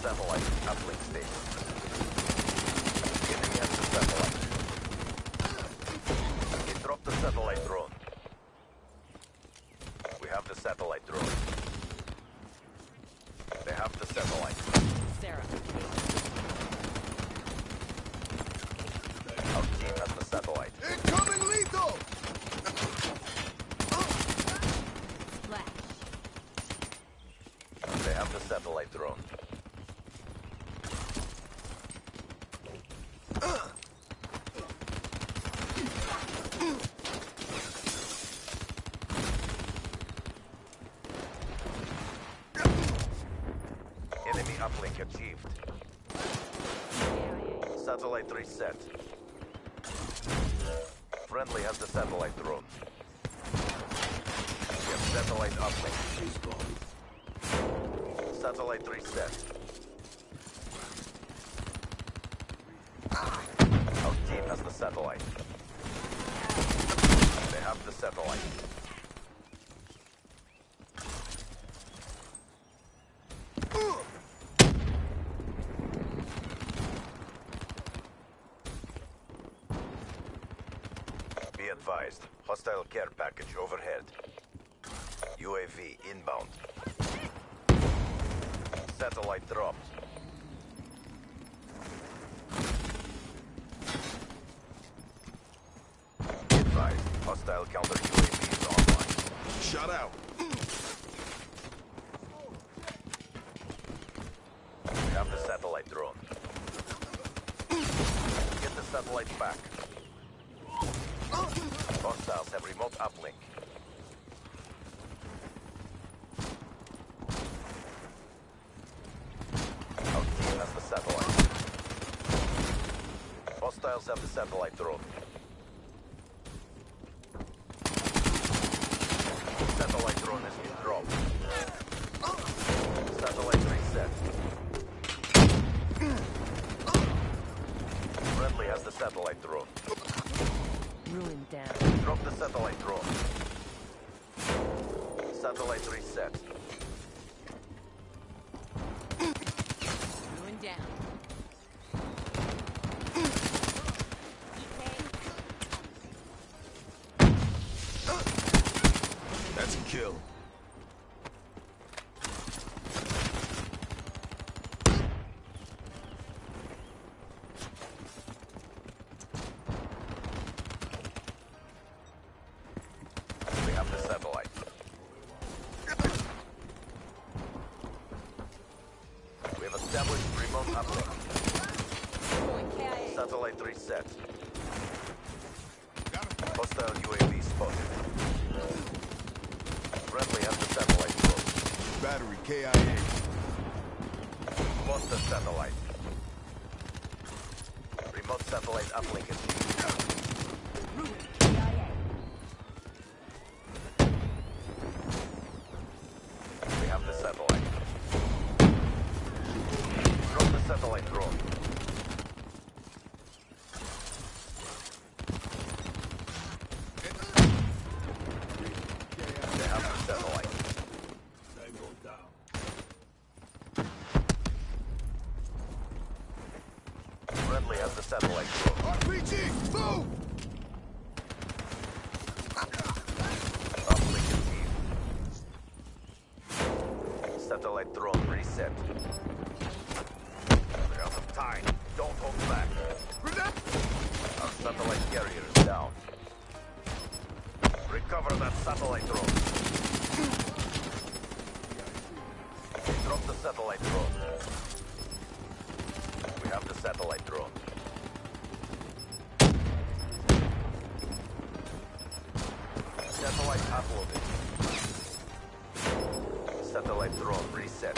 satellite uplink station. Enemy has the satellite. They dropped the satellite drone. We have the satellite drone. They have the satellite. Sarah. Our team has the satellite. Incoming lethal! Flash. They have the satellite drone. Enemy uplink achieved. Satellite reset. Friendly has the satellite drone. We have satellite uplink. Satellite reset. Our team has the satellite. They have the satellite. Be advised, hostile care package overhead. UAV inbound. Satellite dropped. Be advised, hostile counter UAV is online. Shut out. We have the satellite drone. Get the satellite back. Hostiles have remote uplink. Our team has the satellite. Hostiles have the satellite drone. Satellite drone has been dropped. Satellite reset. Friendly has the satellite drone. Ruin down. Drop the satellite drone. Satellite reset. Ruin down. That's a kill. We have the satellite. We have established remote uplink. Point KIA. Satellite reset. Hostile UAV spotted. Friendly has the satellite drone. Battery KIA. Lost the satellite. Remote satellite uplink is Ruin KIA. We have the satellite. Drop the satellite drone. They have the satellite. Friendly has the satellite drone. RPG, move! Uplink achieved. Satellite drone reset. We're out of time. Don't hold back. Our satellite carrier is down. Recover that satellite drone. Drop the satellite drone. We have the satellite drone. Satellite uploaded. Satellite drone reset.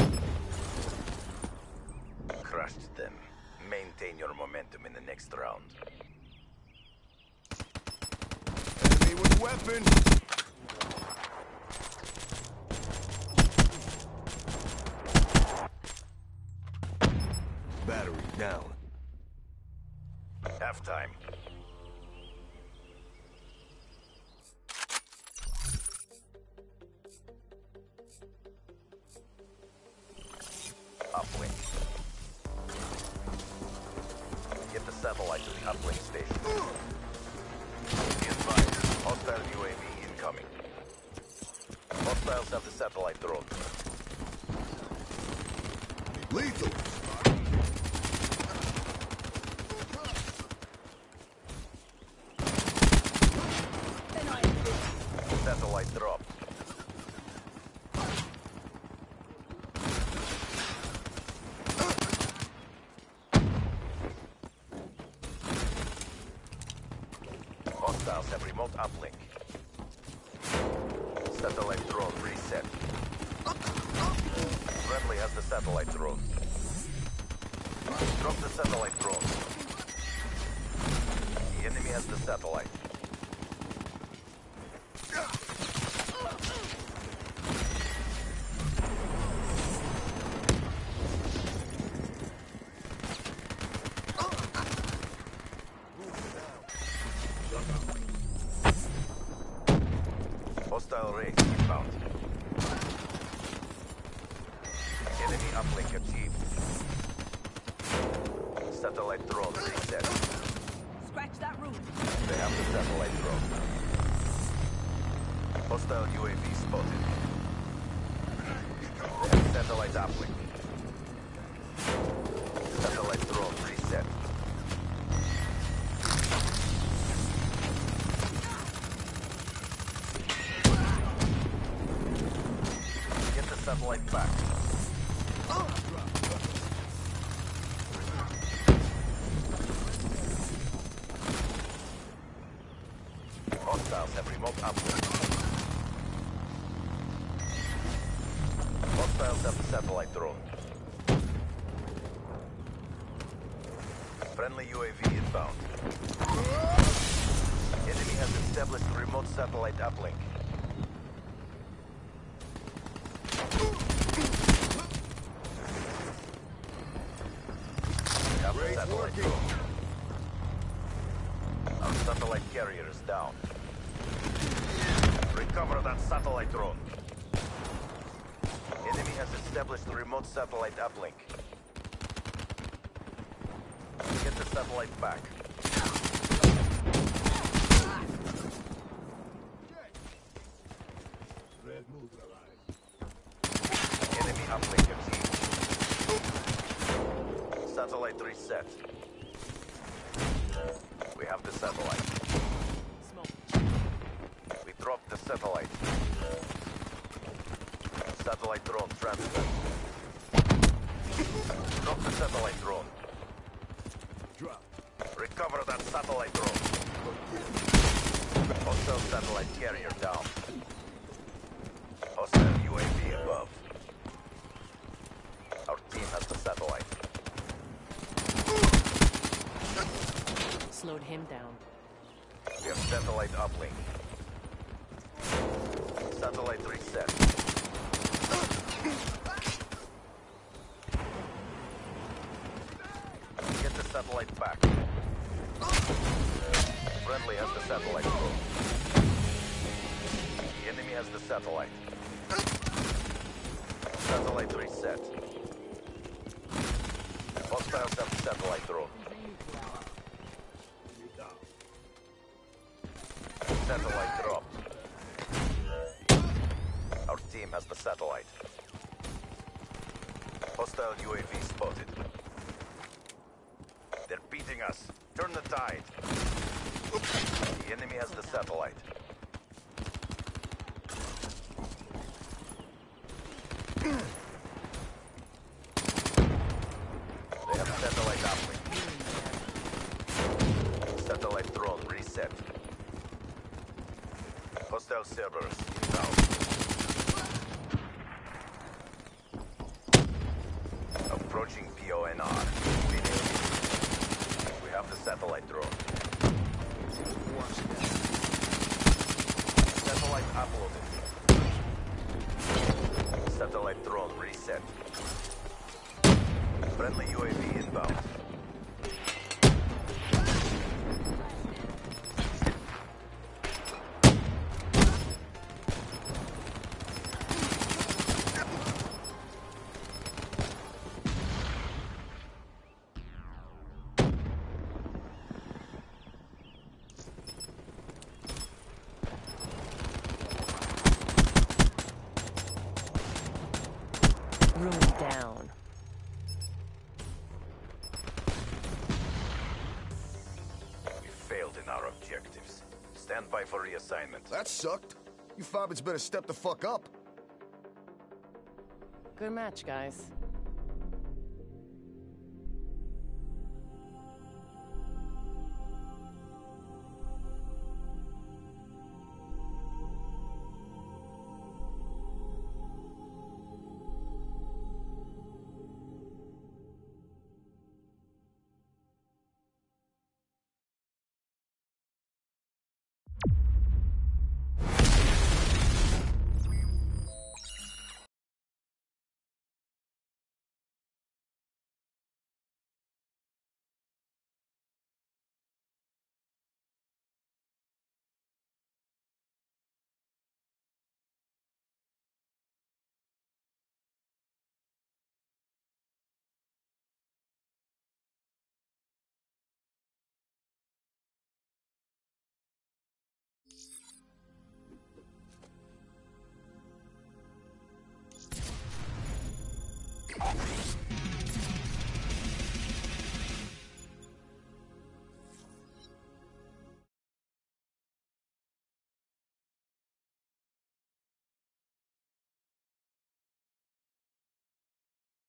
Crushed them. Maintain your momentum in the next round. Enemy with weapon. Battery down. Halftime. Uplink. uplink station. Be advised, hostile UAV incoming. Hostiles have the satellite drone. Lethal. Satellite dropped. Hostiles have remote uplink. Satellite drone reset. Friendly has the satellite drone. Drop the satellite drone. The enemy has the satellite. Hostile raid inbound. Enemy uplink achieved. Satellite drone reset. Scratch that room. They have the satellite drone. Hostile UAV spotted. They have satellite uplink. Satellite drone reset. Get the satellite back. Hostiles have remote uplink. Hostiles have the satellite drone. Friendly UAV inbound. Enemy has established remote satellite uplink. We have the satellite drone. Our satellite carrier is down. Recover that satellite drone. Enemy has established the remote satellite uplink. Get the satellite back. Enemy uplink achieved. Satellite reset. We have the satellite. Smoke. We dropped the satellite. Satellite drone transfer. Drop the satellite drone. Drop. Recover that satellite drone. Hostile satellite carrier down. Hostile UAV above. Our team has the satellite. Slowed him down. We have satellite uplink. Satellite reset. Get the satellite back. Friendly has the satellite drone. The enemy has the satellite. Satellite reset. Hostiles have the satellite drone. Satellite dropped. Our team has the satellite. Hostile UAV spotted. They're beating us. Turn the tide. The enemy has the satellite. They have satellite uplink. Satellite drone reset. Hostile servers down. Approaching PONR. We have the satellite drone. Satellite uploaded. Satellite drone reset. Friendly UAV inbound. Room down. We failed in our objectives. Stand by for reassignment. That sucked. You Fabits better step the fuck up. Good match, guys.